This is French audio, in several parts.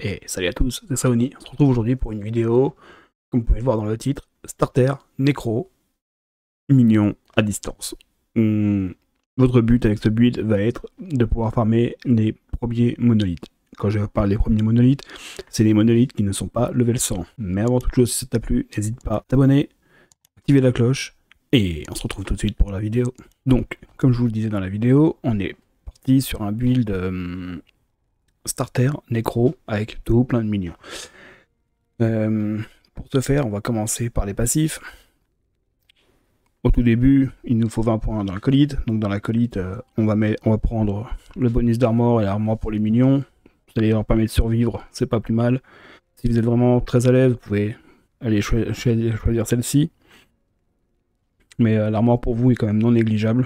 Et salut à tous, c'est Saoni. On se retrouve aujourd'hui pour une vidéo, comme vous pouvez le voir dans le titre, Starter, Nécro, Minion à distance. Votre but avec ce build va être de pouvoir farmer les premiers monolithes. Quand je parle des premiers monolithes, c'est les monolithes qui ne sont pas level 100. Mais avant toute chose, si ça t'a plu, n'hésite pas à t'abonner, activer la cloche, et on se retrouve tout de suite pour la vidéo. Donc, comme je vous le disais dans la vidéo, on est parti sur un build starter, nécro, avec tout plein de minions. Pour ce faire, on va commencer par les passifs. Au tout début, il nous faut 20 points dans l'acolyte. Donc dans l'acolyte, on va prendre le bonus d'armor et l'armor pour les minions. Ça leur permet de survivre, c'est pas plus mal. Si vous êtes vraiment très à l'aise, vous pouvez aller choisir celle-ci. Mais l'armor pour vous est quand même non négligeable.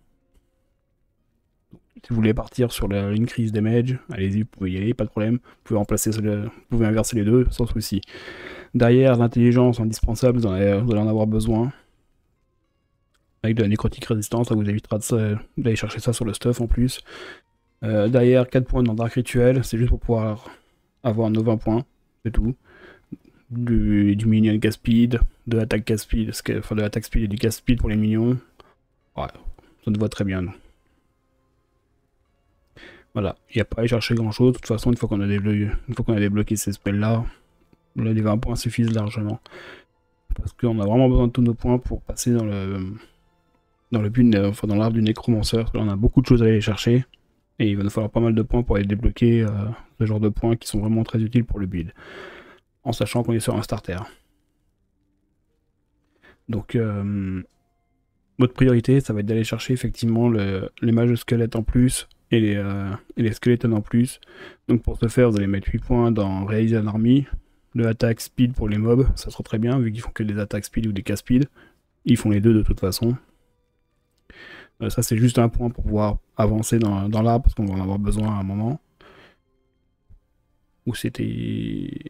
Si vous voulez partir sur une crise damage, allez-y, vous pouvez y aller, pas de problème. Vous pouvez inverser les deux sans souci. Derrière, l'intelligence indispensable, vous allez en avoir besoin. Avec de la nécrotique résistance, ça vous évitera d'aller chercher ça sur le stuff en plus. Derrière, 4 points dans Dark Rituel, c'est juste pour pouvoir avoir nos 20 points, c'est tout. Du minion cast speed, de l'attaque cast speed, enfin de l'attaque speed et du cast speed pour les minions. Ouais, ça nous va très bien, nous. Voilà, il n'y a pas à aller chercher grand chose. De toute façon, une fois qu'on a débloqué ces spells là, les 20 points suffisent largement. Parce qu'on a vraiment besoin de tous nos points pour passer dans le but, enfin dans l'arbre du nécromanceur. Parce que là, on a beaucoup de choses à aller chercher. Et il va nous falloir pas mal de points pour aller débloquer ce genre de points qui sont vraiment très utiles pour le build. En sachant qu'on est sur un starter. Donc, votre priorité, ça va être d'aller chercher effectivement les mages squelettes en plus. Et les skeletons en plus. Donc pour ce faire, vous allez mettre 8 points dans réaliser un army. De attaque speed pour les mobs, ça sera très bien vu qu'ils font que des attaques speed ou des cast speed. Ils font les deux de toute façon. Ça c'est juste un point pour pouvoir avancer dans l'arbre parce qu'on va en avoir besoin à un moment. Où c'était...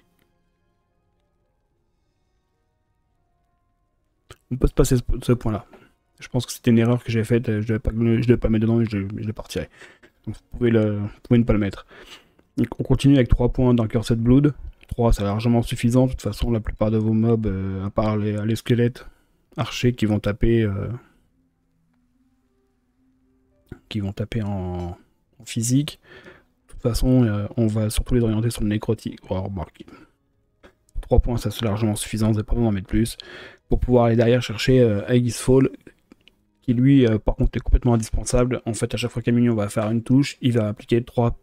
On peut se passer ce point là. Je pense que c'était une erreur que j'ai faite, je ne devais pas le mettre dedans et je le partirai. Donc vous pouvez ne pas le mettre. Donc on continue avec 3 points dans Cursed Blood. 3 c'est largement suffisant, de toute façon la plupart de vos mobs, à part les squelettes archers qui vont taper en physique. De toute façon on va surtout les orienter sur le nécrotique. Oh, remarquez. 3 points ça c'est largement suffisant, vous n'avez pas besoin d'en mettre plus. Pour pouvoir aller derrière chercher Aegis Fall, qui lui par contre est complètement indispensable. En fait à chaque fois qu'un minion va faire une touche, il va appliquer 3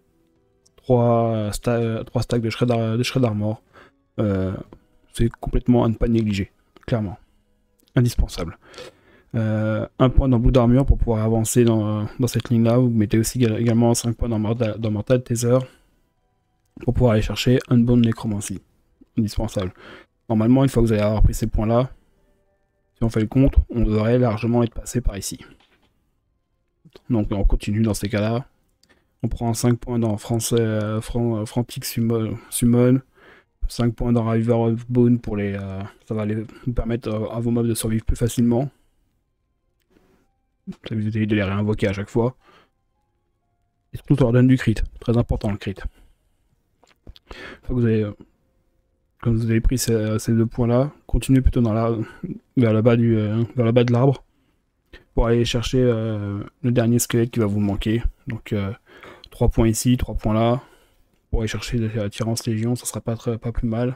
stacks de shred armor. C'est complètement à ne pas négliger, clairement. Indispensable. Un point dans Blood Armor pour pouvoir avancer dans cette ligne là. Vous mettez aussi également 5 points dans Mortal Tether pour pouvoir aller chercher Unbound Necromancy. Indispensable. Normalement, une fois que vous allez avoir pris ces points là, si on fait le compte, on devrait largement être passé par ici. Donc on continue dans ces cas là. On prend 5 points dans Frantic Summon, 5 points dans River of Bone pour les... ça va vous permettre à vos mobs de survivre plus facilement. Ça vous évite de les réinvoquer à chaque fois. Et surtout ça leur donne du crit, très important le crit. Quand vous avez pris ces 2 points là, continuez plutôt vers le bas de l'arbre pour aller chercher le dernier squelette qui va vous manquer. Donc 3 points ici, 3 points là. Pour aller chercher la Tyrannus Légion, ça sera pas plus mal.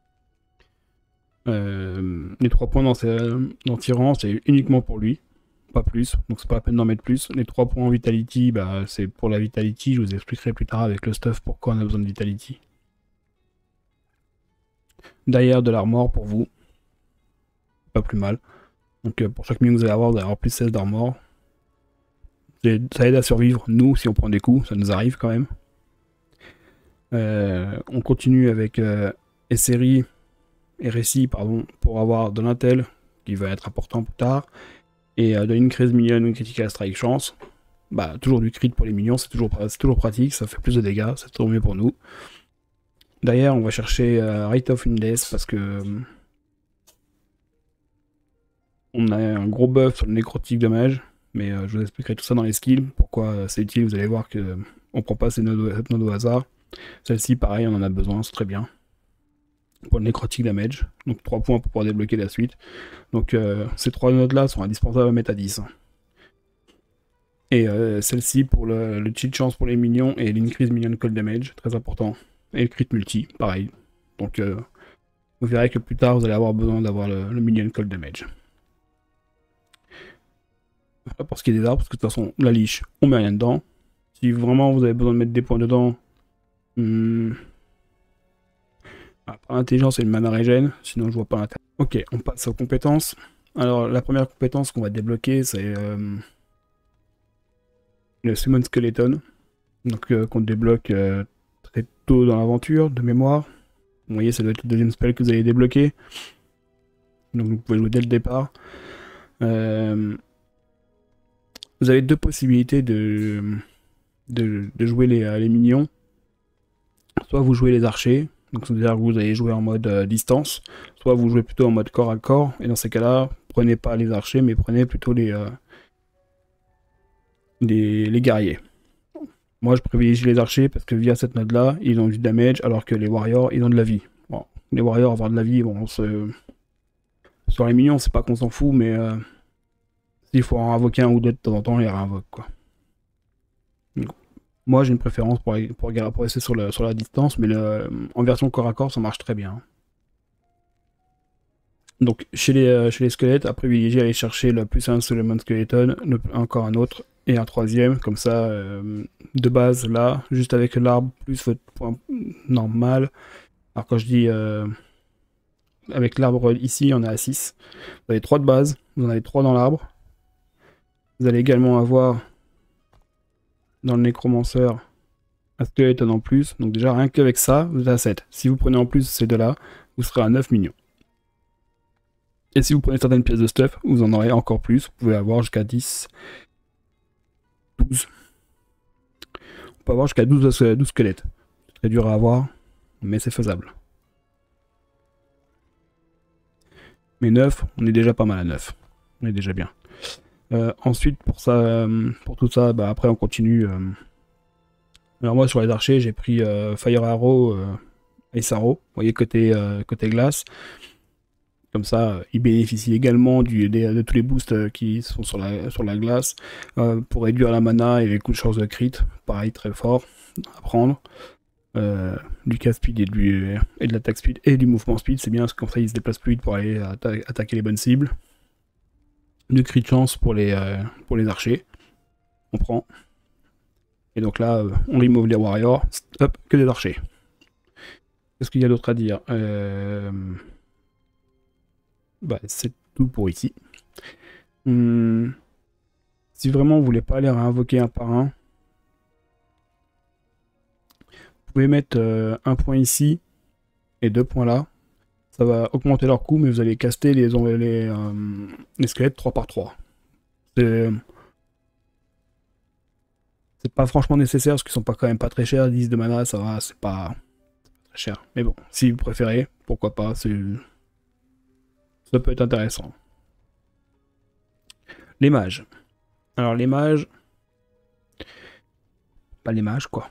Les 3 points dans Tyran, c'est uniquement pour lui, pas plus, donc c'est pas la peine d'en mettre plus. Les 3 points en Vitality, bah, c'est pour la Vitality, je vous expliquerai plus tard avec le stuff pourquoi on a besoin de Vitality. Derrière de l'armor pour vous, pas plus mal. Donc pour chaque minion que vous allez avoir plus 16 d'armor. Ça aide à survivre, nous, si on prend des coups, ça nous arrive quand même. On continue avec SRI et RSI, pardon, pour avoir de l'intel, qui va être important plus tard, et de une crise minion, une critical strike chance. Bah, toujours du crit pour les minions, c'est toujours pratique, ça fait plus de dégâts, c'est toujours mieux pour nous. Derrière, on va chercher Rite of Indes, parce que on a un gros buff sur le nécrotique dommage, mais je vous expliquerai tout ça dans les skills, pourquoi c'est utile, vous allez voir que on prend pas cette node au hasard. Celle-ci, pareil, on en a besoin, c'est très bien. Pour le nécrotic damage, donc 3 points pour pouvoir débloquer la suite. Donc ces 3 notes-là sont indispensables à mettre à 10. Et celle-ci pour le cheat chance pour les minions et l'increase minion cold damage, très important. Et le crit multi, pareil. Donc vous verrez que plus tard vous allez avoir besoin d'avoir le minion cold damage. Voilà pour ce qui est des arbres, parce que de toute façon la liche, on met rien dedans. Si vraiment vous avez besoin de mettre des points dedans, après l'intelligence et le mana régène, sinon je vois pas l'intérêt. Ok, on passe aux compétences. Alors la première compétence qu'on va débloquer c'est le Summon Skeleton, donc qu'on débloque très tôt dans l'aventure, de mémoire. Vous voyez, ça doit être le deuxième spell que vous allez débloquer. Donc vous pouvez jouer dès le départ. Vous avez deux possibilités de jouer les minions. Soit vous jouez les archers, donc c'est-à-dire que vous allez jouer en mode distance, soit vous jouez plutôt en mode corps à corps, et dans ces cas-là, prenez pas les archers, mais prenez plutôt les guerriers. Moi je privilégie les archers parce que via cette note là, ils ont du damage, alors que les warriors, ils ont de la vie. Bon, les warriors avoir de la vie, bon, sur les minions, c'est pas qu'on s'en fout, mais s'il faut en invoquer un ou deux de temps en temps, il réinvoque quoi. Donc, moi j'ai une préférence pour rester sur la distance, mais en version corps à corps, ça marche très bien. Donc chez les squelettes, à privilégier, aller chercher le plus un Summon Skeleton, encore un autre, et un troisième, comme ça, de base là, juste avec l'arbre, plus votre point normal. Alors quand je dis avec l'arbre ici, on est à 6. Vous avez 3 de base, vous en avez 3 dans l'arbre. Vous allez également avoir dans le nécromancer un skeleton en plus, donc déjà rien qu'avec ça, vous êtes à 7. Si vous prenez en plus ces deux-là, vous serez à 9 minions. Et si vous prenez certaines pièces de stuff, vous en aurez encore plus. Vous pouvez avoir jusqu'à 10, 12. On peut avoir jusqu'à 12 squelettes. C'est très dur à avoir, mais c'est faisable. Mais 9, on est déjà pas mal à 9. On est déjà bien. Ensuite, pour tout ça, bah, après on continue. Alors moi sur les archers, j'ai pris Fire Arrow, Ice Arrow, vous voyez côté glace. Comme ça, il bénéficie également de tous les boosts qui sont sur la glace, pour réduire la mana et les coups de chance de crit, pareil très fort à prendre. Du cast speed et de l'attaque speed et du mouvement speed, c'est bien parce que comme ça il se déplace plus vite pour aller attaquer les bonnes cibles. Du crit chance pour les archers, on prend. Et donc là, on remove les warriors, hop, que des archers. Qu'est-ce qu'il y a d'autre à dire bah, c'est tout pour ici. Si vraiment vous voulez pas aller réinvoquer un par un, vous pouvez mettre un point ici et 2 points là. Ça va augmenter leur coût, mais vous allez caster les squelettes 3 par 3. C'est pas franchement nécessaire parce qu'ils sont quand même pas très chers. 10 de mana, ça va, c'est pas très cher. Mais bon, si vous préférez, pourquoi pas, ça peut être intéressant. Les mages. Alors les mages... Pas les mages quoi.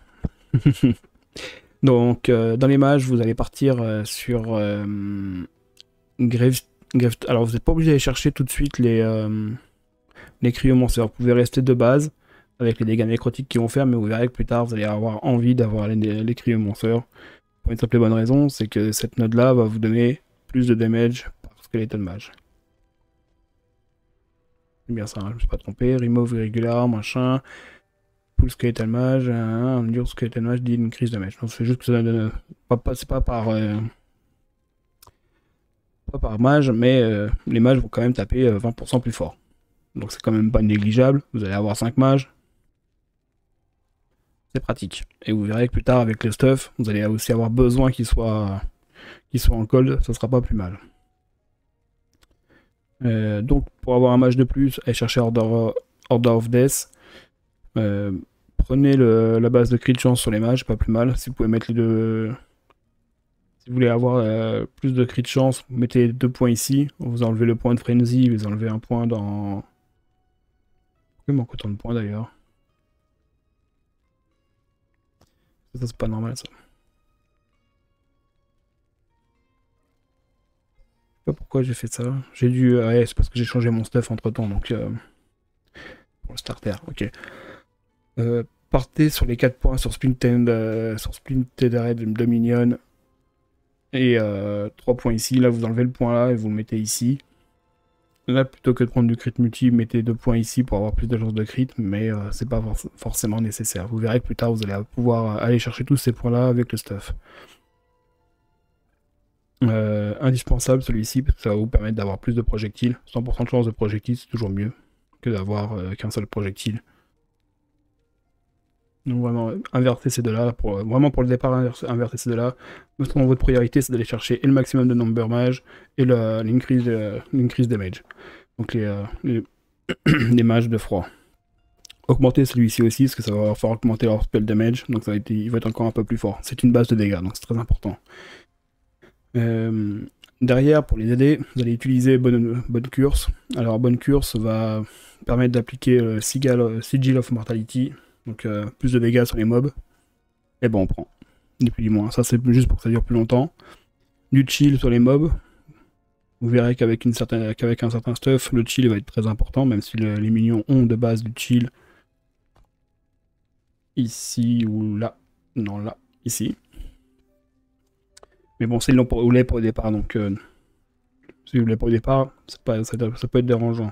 Donc dans les mages, vous allez partir sur Grave. Alors vous n'êtes pas obligé d'aller chercher tout de suite les cryomancers. Vous pouvez rester de base avec les dégâts nécrotiques qu'ils vont faire, mais vous verrez que plus tard vous allez avoir envie d'avoir les cryomancers. Pour une simple et bonne raison, c'est que cette node là va vous donner plus de damage par skeleton mage. C'est bien ça, hein, je me suis pas trompé. Remove irregular, machin. Full skeleton mage, endure skeleton mage dit une crise de damage. Donc c'est juste que ça donne. C'est pas par mage, mais les mages vont quand même taper 20% plus fort. Donc c'est quand même pas négligeable. Vous allez avoir 5 mages. C'est pratique. Et vous verrez que plus tard avec le stuff, vous allez aussi avoir besoin qu'il soit en cold, ça sera pas plus mal. Donc pour avoir un mage de plus, allez chercher Order of Death. Prenez la base de crit de chance sur les mages, pas plus mal. Si vous pouvez mettre les deux. Si vous voulez avoir plus de crit de chance, vous mettez 2 points ici. Vous enlevez le point de frenzy, vous enlevez un point dans. Il manque autant de points d'ailleurs. Ça, c'est pas normal, ça. Je sais pas pourquoi j'ai fait ça. J'ai dû... ouais, c'est parce que j'ai changé mon stuff entre-temps, donc... pour le starter, ok. Partez sur les 4 points sur Splinted Red Dominion. Et 3 points ici. Là, vous enlevez le point là et vous le mettez ici. Là, plutôt que de prendre du crit multi, mettez 2 points ici pour avoir plus de chances de crit, mais c'est pas forcément nécessaire. Vous verrez que plus tard, vous allez pouvoir aller chercher tous ces points-là avec le stuff. Indispensable celui-ci, parce que ça va vous permettre d'avoir plus de projectiles. 100% de chance de projectiles, c'est toujours mieux que d'avoir qu'un seul projectile. Donc vraiment, invertez ces deux-là. Vraiment pour le départ, invertez ces deux-là. Maintenant, votre priorité, c'est d'aller chercher et le maximum de number mage et l'increase damage. Donc les mages de froid. Augmentez celui-ci aussi, parce que ça va faire augmenter leur spell damage. Donc il va être encore un peu plus fort. C'est une base de dégâts, donc c'est très important. Derrière, pour les aider, vous allez utiliser bonne curse. Alors, bonne curse va permettre d'appliquer Sigil of Mortality. Donc plus de dégâts sur les mobs. Et bon, on prend. Ni plus ni moins. Ça, c'est juste pour que ça dure plus longtemps. Du chill sur les mobs. Vous verrez qu'avec un certain stuff, le chill va être très important, même si les minions ont de base du chill. Ici ou là. Non, là. Ici. Mais bon, c'est long pour vous pour le départ, donc si vous voulez pour le départ, ça peut être dérangeant.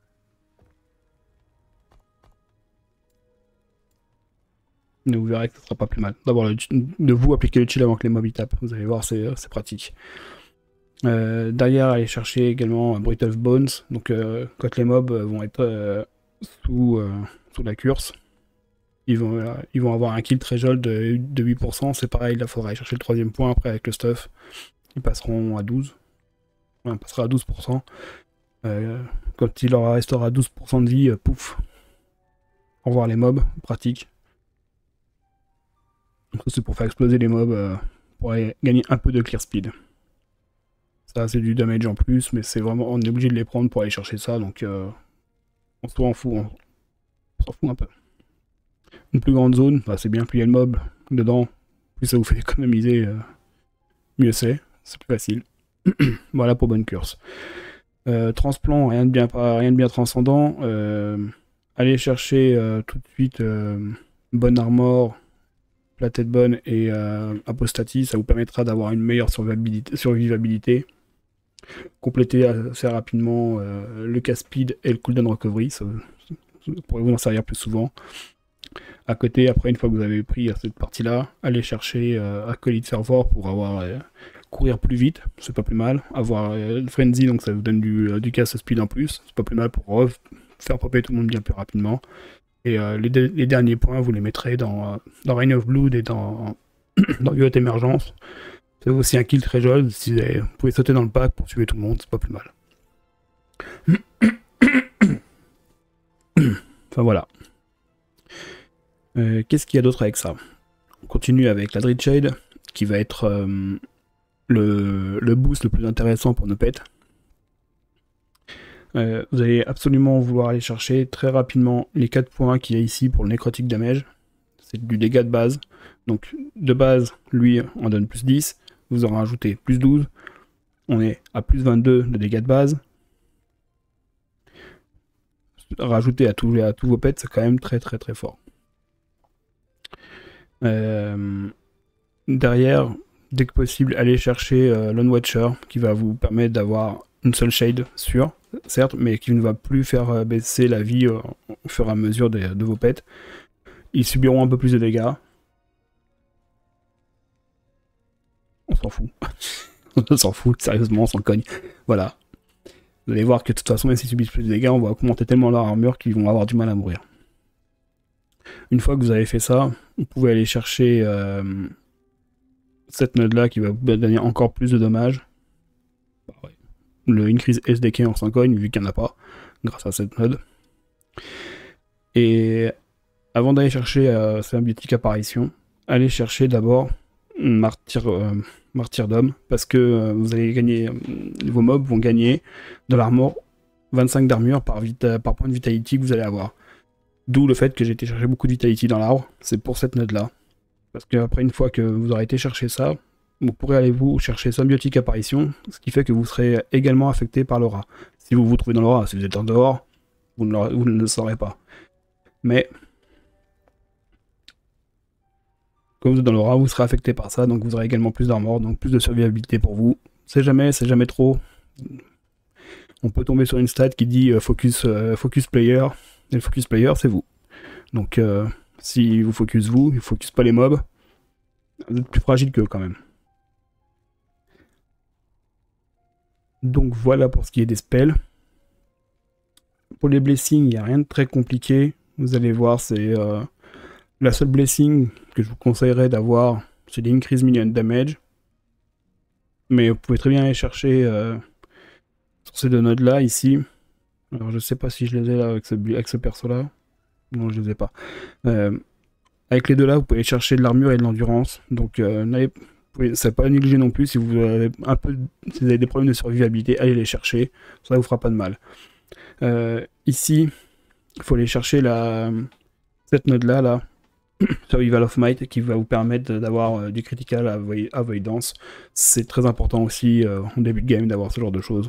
Mais vous verrez que ce sera pas plus mal. D'abord, de vous appliquer le chill avant que les mobs y tapent. Vous allez voir, c'est pratique. Derrière, allez chercher également Brutal of Bones. Donc, quand les mobs vont être sous la curse, ils vont avoir un kill threshold de 8%. C'est pareil, là, il faudra aller chercher le 3ème point après avec le stuff. Ils passeront à 12. Ouais, on passera à 12%. Quand il leur restera 12% de vie, pouf. Au revoir les mobs, pratique. Donc ça, c'est pour faire exploser les mobs, pour aller gagner un peu de clear speed. Ça, c'est du damage en plus, mais c'est vraiment, on est obligé de les prendre pour aller chercher ça, donc on s'en fout, on s'en fout un peu. Une plus grande zone, bah, c'est bien, plus il y a le mob dedans, plus ça vous fait économiser, mieux c'est plus facile. Voilà pour bonne curse. Transplant, rien de bien transcendant. Allez chercher tout de suite bonne armor, plated bonne et apostatie, ça vous permettra d'avoir une meilleure survivabilité. Complétez assez rapidement le cast speed et le cooldown recovery, ça pourrez vous en servir plus souvent. À côté, après, une fois que vous avez pris cette partie-là, allez chercher Acolyte Fervor pour avoir courir plus vite, c'est pas plus mal. Avoir Frenzy, donc ça vous donne du cast speed en plus, c'est pas plus mal pour faire popper tout le monde bien plus rapidement. Et les derniers points, vous les mettrez dans Reign of Blood et dans Violet Emergence. C'est aussi un kill très joli, si vous pouvez sauter dans le pack pour tuer tout le monde, c'est pas plus mal. Enfin voilà. Qu'est-ce qu'il y a d'autre avec ça? On continue avec la Dreadshade, qui va être le boost le plus intéressant pour nos pets. Vous allez absolument vouloir aller chercher très rapidement les 4 points qu'il y a ici pour le Necrotic Damage. C'est du dégât de base. Donc de base, lui, on donne plus 10. Vous en rajoutez plus 12. On est à plus 22 de dégâts de base. Rajouter à tous vos pets, c'est quand même très très très fort. Derrière, dès que possible, allez chercher Lone Watcher, qui va vous permettre d'avoir une seule shade sûre, certes, mais qui ne va plus faire baisser la vie au fur et à mesure de vos pets. Ils subiront un peu plus de dégâts. On s'en fout. On s'en fout, sérieusement, on s'en cogne. Voilà. Vous allez voir que de toute façon, même s'ils subissent plus de dégâts, on va augmenter tellement leur armure qu'ils vont avoir du mal à mourir. Une fois que vous avez fait ça, vous pouvez aller chercher cette node là qui va vous donner encore plus de dommages. Bah ouais. Le increase SDK on s'en cogne vu qu'il n'y en a pas grâce à cette node. Et avant d'aller chercher symbiotique apparition, allez chercher d'abord martyrdom parce que vous allez gagner, vos mobs vont gagner de l'armor 25 d'armure par point de vitality que vous allez avoir. D'où le fait que j'ai été chercher beaucoup de vitality dans l'arbre, c'est pour cette node là. Parce qu'après, une fois que vous aurez été chercher ça, vous pourrez aller vous chercher symbiotique apparition, ce qui fait que vous serez également affecté par l'aura. Si vous vous trouvez dans l'aura, si vous êtes en dehors, vous ne le saurez pas. Mais quand vous êtes dans l'aura, vous serez affecté par ça, donc vous aurez également plus d'armor, donc plus de survivabilité pour vous. C'est jamais trop. On peut tomber sur une stat qui dit focus player, et le focus player c'est vous. Donc si vous focus vous, il focus pas les mobs, vous êtes plus fragile qu'eux quand même. Donc voilà pour ce qui est des spells. Pour les blessings, il n'y a rien de très compliqué. Vous allez voir, c'est la seule blessing que je vous conseillerais d'avoir, c'est l'increase minion damage. Mais vous pouvez très bien aller chercher sur ces deux nodes là ici. Alors je sais pas si je les ai là avec ce perso là. Non, je les ai pas. Avec les deux là, vous pouvez chercher de l'armure et de l'endurance. Donc ça pas négliger non plus. Si vous avez si vous avez des problèmes de survivabilité, allez les chercher. Ça vous fera pas de mal. Ici, il faut aller chercher cette node là, Survival of Might, qui va vous permettre d'avoir du critical avoidance. C'est très important aussi en début de game d'avoir ce genre de choses.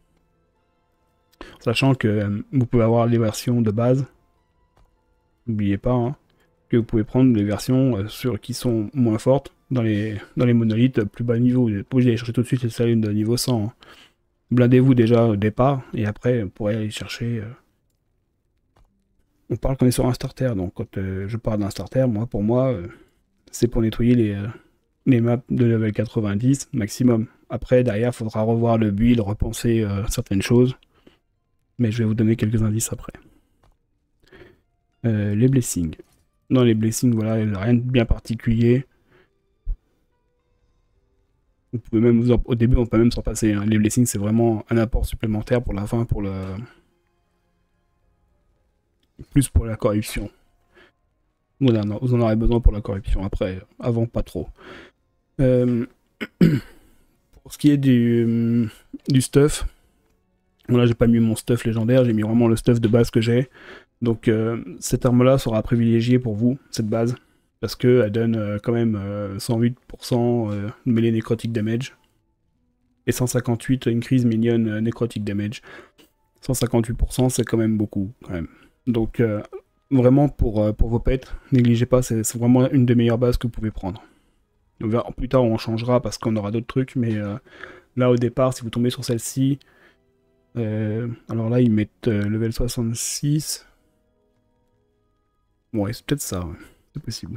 Sachant que vous pouvez avoir les versions de base. N'oubliez pas hein, que vous pouvez prendre les versions qui sont moins fortes dans les monolithes plus bas niveau. Vous n'êtes pas obligé d'aller chercher tout de suite les salines de niveau 100. Hein. Blindez-vous déjà au départ et après vous pourrez aller chercher. On parle qu'on est sur un starter, donc quand je parle d'un starter, pour moi, c'est pour nettoyer les maps de level 90 maximum. Après, derrière, il faudra revoir le build, repenser certaines choses. Mais je vais vous donner quelques indices après. Les blessings. Dans les blessings, voilà, il n'y a rien de bien particulier. Vous pouvez même au début, on peut même s'en passer. Hein. Les blessings, c'est vraiment un apport supplémentaire pour la fin, plus pour la corruption. Voilà, non, vous en aurez besoin pour la corruption. Après, avant, pas trop. Pour ce qui est du stuff, voilà, j'ai pas mis mon stuff légendaire, j'ai mis vraiment le stuff de base que j'ai. Donc cette arme-là sera privilégiée pour vous, cette base, parce qu'elle donne quand même 108% de mêlée nécrotique damage et 158 increase minion nécrotique damage. 158% c'est quand même beaucoup, quand même. Donc vraiment pour vos pets, négligez pas, c'est vraiment une des meilleures bases que vous pouvez prendre. Plus tard on changera parce qu'on aura d'autres trucs, mais là au départ, si vous tombez sur celle-ci, alors là ils mettent level 66. Ouais, c'est peut-être ça, ouais. C'est possible.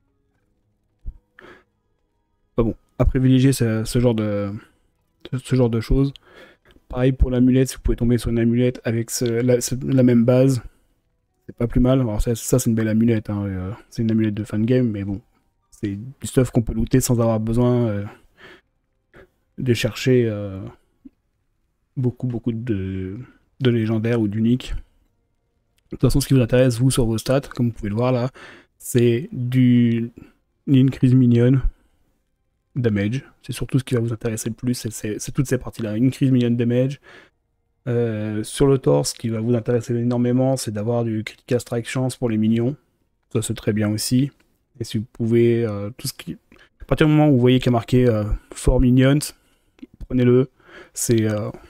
Bah bon, à privilégier ce genre de choses. Pareil pour l'amulette, si vous pouvez tomber sur une amulette avec la même base, c'est pas plus mal. Alors ça c'est une belle amulette, hein. C'est une amulette de fan game, mais bon, c'est du stuff qu'on peut looter sans avoir besoin de chercher beaucoup de légendaires ou d'uniques. De toute façon, ce qui vous intéresse, vous, sur vos stats, comme vous pouvez le voir là, c'est du increase minion damage. C'est surtout ce qui va vous intéresser le plus, c'est toutes ces parties-là. Increase minion damage. Sur le torse, ce qui va vous intéresser énormément, c'est d'avoir du critical strike chance pour les minions. Ça, c'est très bien aussi. Et si vous pouvez, tout ce qui... À partir du moment où vous voyez qu'il y a marqué 4 minions, prenez-le. C'est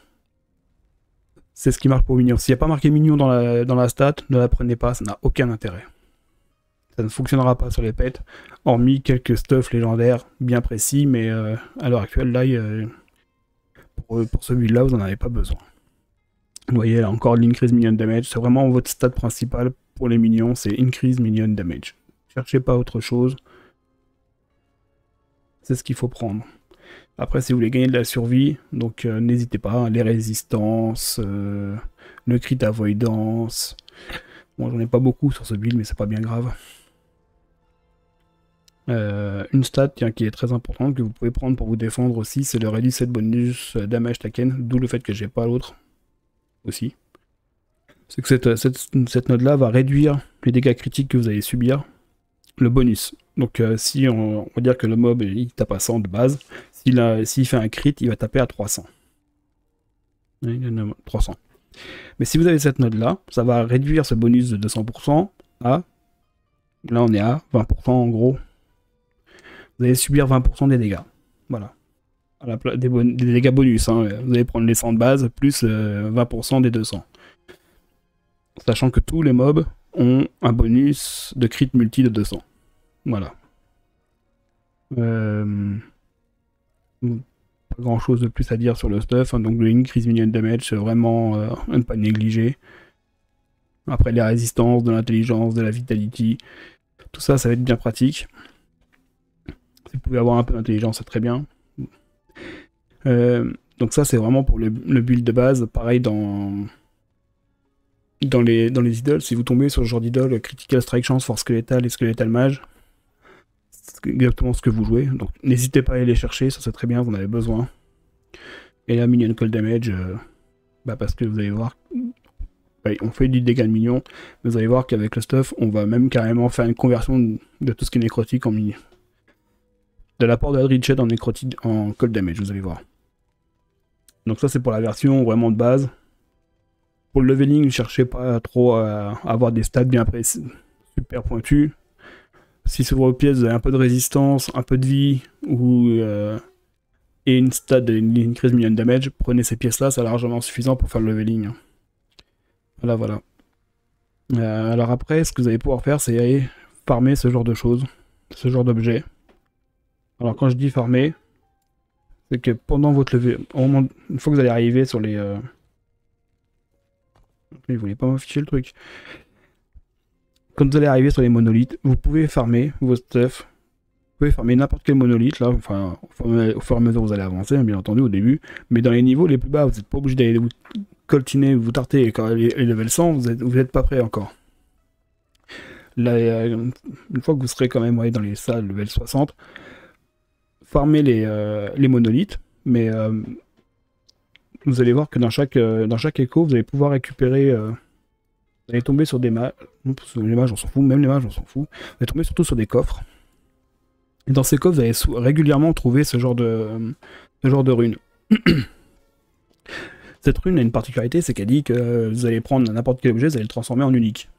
ce qui marque pour minion. S'il n'y a pas marqué minion dans la stat, ne la prenez pas, ça n'a aucun intérêt. Ça ne fonctionnera pas sur les pets, hormis quelques stuffs légendaires bien précis, mais à l'heure actuelle, là, pour ce build-là, vous n'en avez pas besoin. Vous voyez, là, encore l'increase minion damage, c'est vraiment votre stat principal pour les minions, c'est increase minion damage. Cherchez pas autre chose. C'est ce qu'il faut prendre. Après, si vous voulez gagner de la survie, donc n'hésitez pas, hein, les résistances, le crit avoidance. Bon, j'en ai pas beaucoup sur ce build, mais c'est pas bien grave. Une stat qui est très importante que vous pouvez prendre pour vous défendre aussi, c'est le ready set bonus damage taken, d'où le fait que j'ai pas l'autre aussi. C'est que cette node là va réduire les dégâts critiques que vous allez subir, le bonus. Donc si on va dire que le mob il tape à 100 de base, s'il fait un crit, il va taper à 300. 300. Mais si vous avez cette node là, ça va réduire ce bonus de 200% à... Là on est à 20% en gros. vous allez subir 20% des dégâts. Voilà. Des dégâts bonus, hein. Vous allez prendre les 100 de base plus 20% des 200. Sachant que tous les mobs ont un bonus de crit multi de 200. Voilà. Pas grand chose de plus à dire sur le stuff, hein. Donc le increase minion damage, c'est vraiment à ne pas négliger. Après les résistances, de l'intelligence, de la vitality, tout ça, ça va être bien pratique. Si vous pouvez avoir un peu d'intelligence, c'est très bien. Donc ça, c'est vraiment pour le build de base. Pareil dans les idoles, si vous tombez sur le genre d'idole, Critical Strike Chance, Force Squeletal et Skeletal Mage, c'est exactement ce que vous jouez. Donc n'hésitez pas à aller les chercher, ça c'est très bien, vous en avez besoin. Et là, Minion Cold Damage, parce que vous allez voir, on fait du dégât de minion, mais vous allez voir qu'avec le stuff, on va même carrément faire une conversion de tout ce qui est nécrotique en minion. De l'apport de Hadrid Shed en nécrotique en Cold Damage, vous allez voir. Donc ça c'est pour la version vraiment de base. Pour le leveling, ne cherchez pas trop à avoir des stats bien précis, super pointus. Si sur vos pièces vous avez un peu de résistance, un peu de vie, et une stat d'une crise minion damage, prenez ces pièces-là, c'est largement suffisant pour faire le leveling. Voilà. Alors après, ce que vous allez pouvoir faire, c'est aller farmer ce genre de choses, ce genre d'objets. Alors quand je dis farmer, c'est que pendant votre levée, une fois que vous allez arriver sur les... Il voulait pas m'afficher le truc. Quand vous allez arriver sur les monolithes, vous pouvez farmer vos stuff. Vous pouvez farmer n'importe quel monolithe, là, enfin, au fur et à mesure vous allez avancer, hein, bien entendu, au début. Mais dans les niveaux les plus bas, vous n'êtes pas obligé d'aller vous coltiner, vous tarter, et quand les level 100, vous n'êtes pas prêt encore. Là, une fois que vous serez quand même dans les salles level 60, farmer les monolithes, mais vous allez voir que dans chaque écho, vous allez pouvoir récupérer... vous allez tomber sur des mages. Les mages, on s'en fout. Même les mages, on s'en fout. Vous allez tomber surtout sur des coffres. Et dans ces coffres, vous allez régulièrement trouver ce genre de rune. Cette rune a une particularité, c'est qu'elle dit que vous allez prendre n'importe quel objet, vous allez le transformer en unique.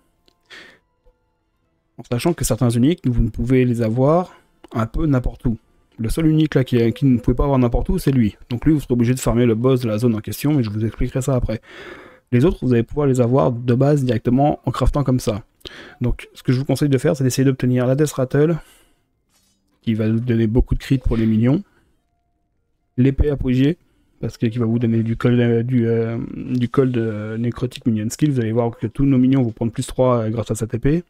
En sachant que certains uniques, vous ne pouvez les avoir un peu n'importe où. Le seul unique là qui ne pouvait pas avoir n'importe où, c'est lui. Donc lui, vous serez obligé de farmer le boss de la zone en question, mais je vous expliquerai ça après. Les autres, vous allez pouvoir les avoir de base directement en craftant comme ça. Donc ce que je vous conseille de faire, c'est d'essayer d'obtenir la Death Rattle, qui va vous donner beaucoup de crit pour les minions. L'épée apogée, parce qui va vous donner du cold nécrotique minion skill. Vous allez voir que tous nos minions vont prendre plus 3 grâce à cette épée.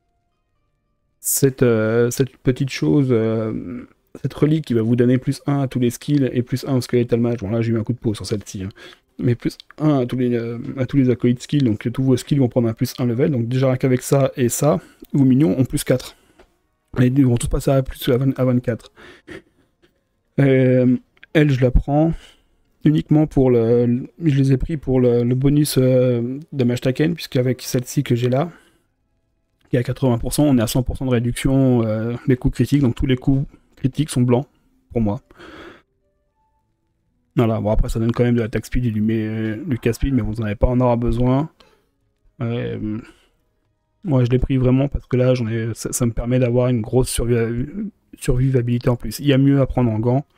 Cette petite chose, cette relique qui va vous donner plus 1 à tous les skills et plus 1 au skeletal mage. Bon là j'ai eu un coup de peau sur celle-ci. Hein. Mais plus 1 à tous les acolytes skills, donc tous vos skills vont prendre un plus 1 level. Donc déjà qu'avec ça et ça, vos minions ont plus 4. Et ils vont tous passer à plus à 24. Elle, je la prends uniquement pour je les ai pris pour le bonus de Mashtaken, puisqu'avec celle-ci que j'ai là, qui est à 80%, on est à 100% de réduction des coups critiques, donc tous les coups critiques sont blancs, pour moi. Voilà, bon après ça donne quand même de l'attaque speed et du cast speed, mais vous n'en avez pas en aura besoin. Moi je l'ai pris vraiment parce que là ça me permet d'avoir une grosse survivabilité en plus. Il y a mieux à prendre en gants.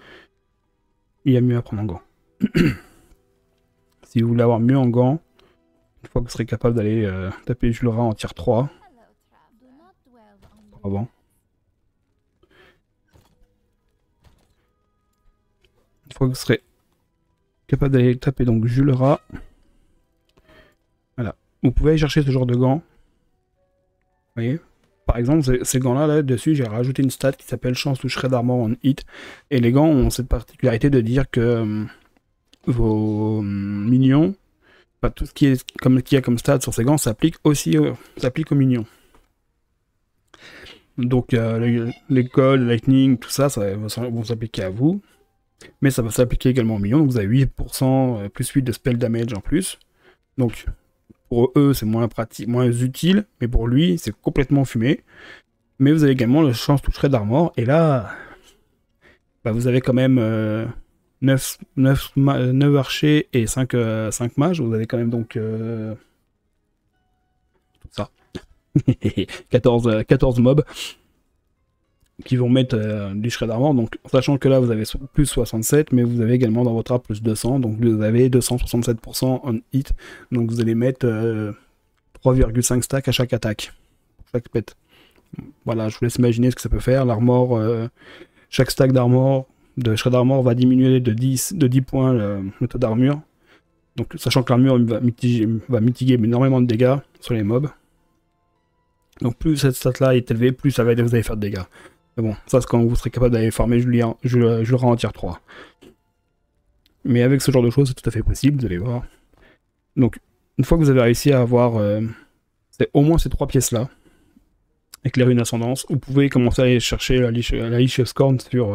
Si vous voulez avoir mieux en gants, une fois que vous serez capable d'aller taper Julera en tier 3. Avant. Une fois que vous serez capable d'aller taper donc Julera. Voilà. Vous pouvez aller chercher ce genre de gants. Vous voyez, par exemple, ces gants-là, là-dessus, j'ai rajouté une stat qui s'appelle chance ou shred armor en hit. Et les gants ont cette particularité de dire que vos minions, enfin, tout ce qui est qu'il y a comme stat sur ces gants s'applique aussi s'applique aux minions. Donc les cold, lightning, tout ça, vont s'appliquer à vous. Mais ça va s'appliquer également aux minions. Donc vous avez 8% plus 8 de spell damage en plus. Donc pour eux, c'est moins pratique, moins utile, mais pour lui, c'est complètement fumé. Mais vous avez également le chance toucherait d'armor, et là, vous avez quand même 9 archers et 5 mages. Vous avez quand même donc tout ça. 14 mobs. qui vont mettre du shred armor, donc sachant que là vous avez plus 67, mais vous avez également dans votre arbre plus 200, donc vous avez 267% en hit, donc vous allez mettre 3,5 stacks à chaque attaque, chaque pet. Voilà, je vous laisse imaginer ce que ça peut faire. L'armor, chaque stack d'armor, de shred armor va diminuer de 10 points le taux d'armure, donc sachant que l'armure va mitiguer énormément de dégâts sur les mobs. Donc plus cette stat là est élevée, plus ça va vous allez faire de dégâts. Mais bon, ça c'est quand vous serez capable d'aller farmer, je le rends en tier 3. Mais avec ce genre de choses, c'est tout à fait possible, vous allez voir. Donc, une fois que vous avez réussi à avoir au moins ces 3 pièces-là, avec les runes ascendance, vous pouvez commencer à aller chercher la Lich of Scorn sur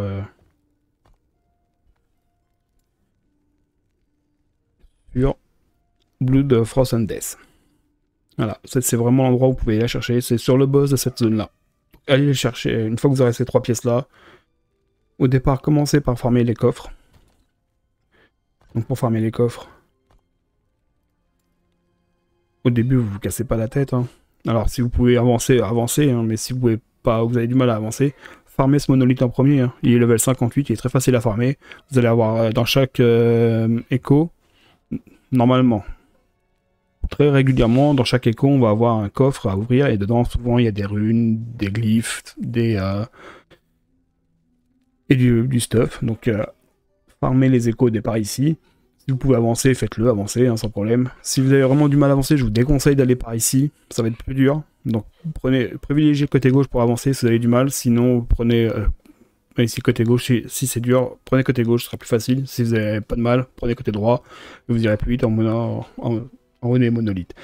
Blood of Frost and Death. Voilà, c'est vraiment l'endroit où vous pouvez la chercher, c'est sur le boss de cette zone-là. Allez les chercher, une fois que vous aurez ces 3 pièces-là, au départ, commencez par farmer les coffres. Donc pour farmer les coffres, au début, vous vous cassez pas la tête. Hein. Alors si vous pouvez avancer, avancez, hein, mais si vous pouvez pas, vous avez du mal à avancer, farmez ce monolithe en premier. Hein. Il est level 58, il est très facile à farmer. Vous allez avoir dans chaque écho, normalement, très régulièrement, dans chaque écho, on va avoir un coffre à ouvrir et dedans, souvent, il y a des runes, des glyphes, et du stuff. Donc, farmez les échos au départ ici. Si vous pouvez avancer, faites-le, avancez, hein, sans problème. Si vous avez vraiment du mal à avancer, je vous déconseille d'aller par ici. Ça va être plus dur. Donc, privilégiez le côté gauche pour avancer si vous avez du mal. Sinon, vous prenez ici côté gauche si c'est dur. Prenez côté gauche, ce sera plus facile. Si vous n'avez pas de mal, prenez côté droit. Vous irez plus vite en rune et monolithe.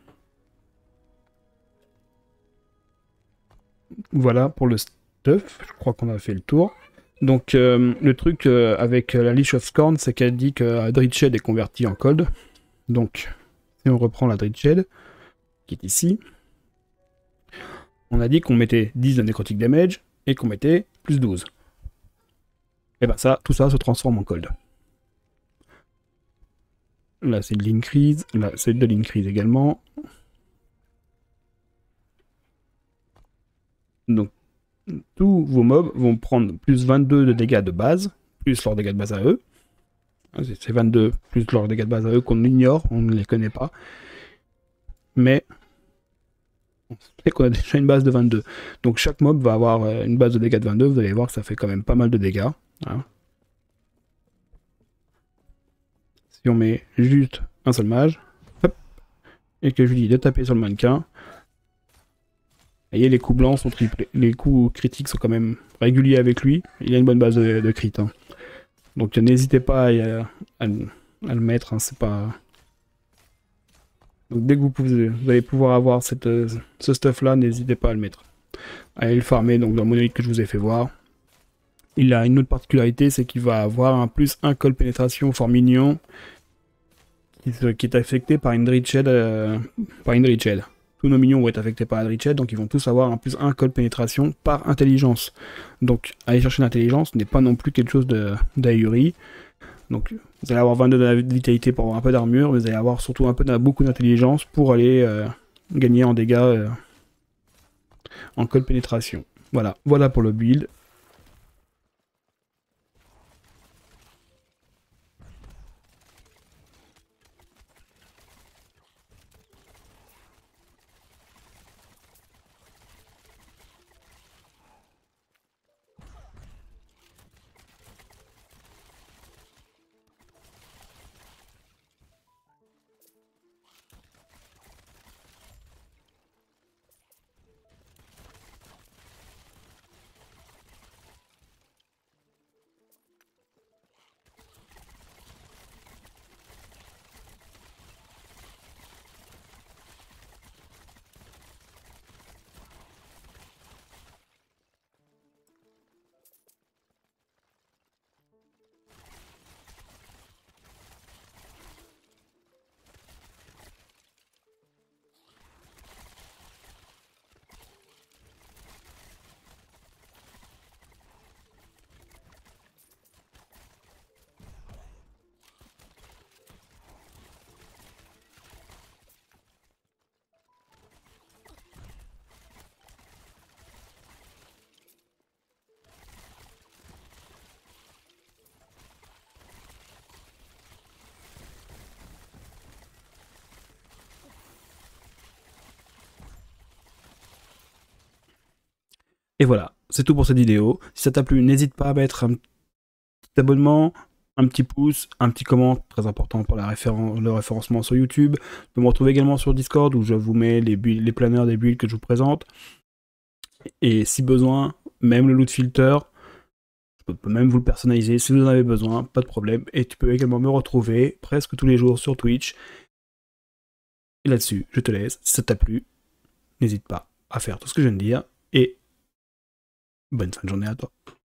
Voilà pour le stuff. Je crois qu'on a fait le tour. Donc le truc avec la Lich of Scorn, c'est qu'elle dit que Dreadshed est converti en cold. Donc si on reprend la Dreadshed, qui est ici, on a dit qu'on mettait 10 de necrotic damage et qu'on mettait plus 12. Et ben ça, tout ça se transforme en cold. Là c'est de l'increase, là c'est de l'increase également. Donc tous vos mobs vont prendre plus 22 de dégâts de base, plus leurs dégâts de base à eux. C'est 22 plus leurs dégâts de base à eux qu'on ignore, on ne les connaît pas. Mais on sait qu'on a déjà une base de 22. Donc chaque mob va avoir une base de dégâts de 22, vous allez voir que ça fait quand même pas mal de dégâts. Hein. Si on met juste un seul mage, hop, et que je lui dis de taper sur le mannequin, vous voyez, les coups blancs sont triplés. Les coups critiques sont quand même réguliers avec lui. Il a une bonne base de crit. Hein. Donc n'hésitez pas à le mettre. Hein, c'est pas... Donc dès que vous allez pouvoir avoir ce stuff là, n'hésitez pas à le mettre. Allez le farmer donc dans le monolithe que je vous ai fait voir. Il a une autre particularité, c'est qu'il va avoir un plus 1 call pénétration fort mignon qui est affecté par une Dreadshed. Tous nos minions vont être affectés par la Dreadshed, donc ils vont tous avoir un plus 1 call pénétration par intelligence. Donc aller chercher l'intelligence n'est pas non plus quelque chose d'ahuri. Donc vous allez avoir 22 de vitalité pour avoir un peu d'armure, mais vous allez avoir surtout beaucoup d'intelligence pour aller gagner en dégâts en code pénétration. Voilà pour le build. Et voilà, c'est tout pour cette vidéo. Si ça t'a plu, n'hésite pas à mettre un petit abonnement, un petit pouce, un petit comment, très important pour le référencement sur YouTube. Tu peux me retrouver également sur Discord où je vous mets les planeurs des builds que je vous présente. Et si besoin, même le loot filter, je peux même vous le personnaliser si vous en avez besoin, pas de problème. Et tu peux également me retrouver presque tous les jours sur Twitch. Et là-dessus, je te laisse. Si ça t'a plu, n'hésite pas à faire tout ce que je viens de dire. Et bonne fin de journée à toi.